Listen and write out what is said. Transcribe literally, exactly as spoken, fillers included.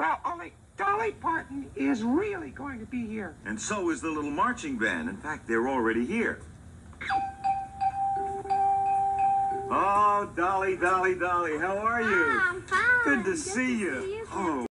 Well, only Dolly Parton is really going to be here. And so is the little marching band. In fact, they're already here. Oh, Dolly, Dolly, Dolly, how are you? I'm fine. Good to Good see to you. see you. Oh.